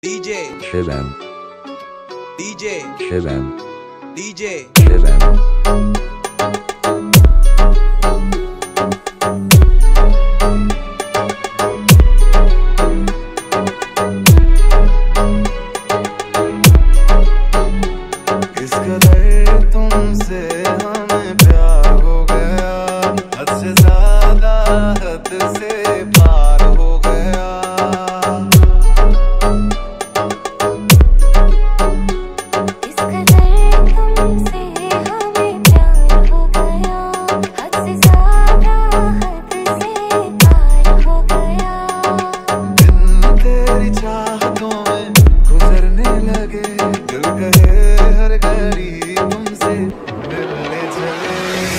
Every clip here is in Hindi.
DJ Shivam, DJ Shivam, DJ Shivam. इस कदर तुमसे हमें प्यार हो गया, हद से ज्यादा हद से पार हो गया। इस कदर तुमसे हमें प्यार हो गया, हद से ज्यादा हद से पार हो गया। दिन तेरी चाहतों में गुजरने लगे, दिल कहे हर घड़ी तुमसे मिलने चले।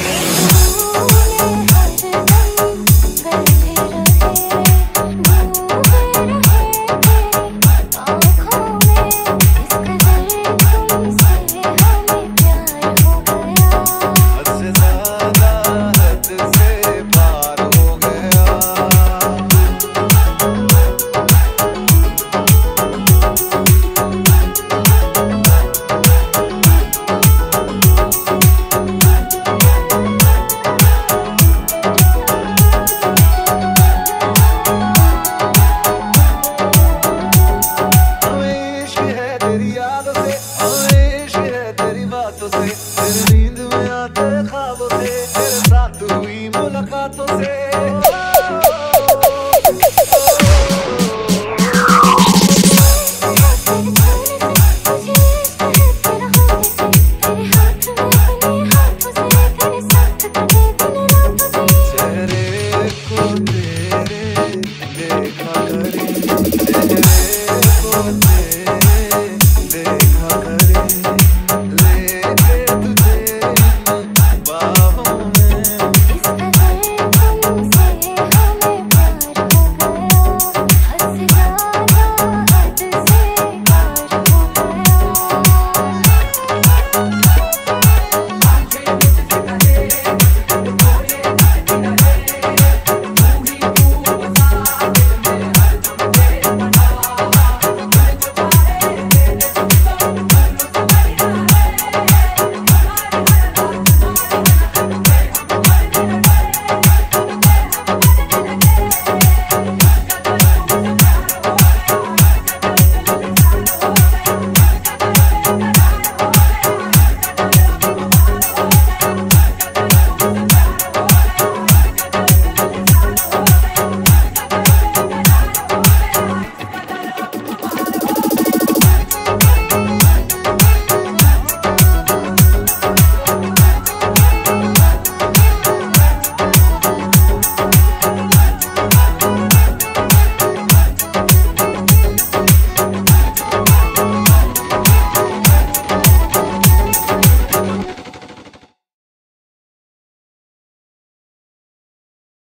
हद से ज्यादा हद से पार हो गया। हमें इश्क है तेरी यादों से, हमें इश्क है तेरी बातों से, तेरी नींद में आते ख्वाबों से, तेरे साथ हुई मुलाकातों से। चेहरे को तेरे देखा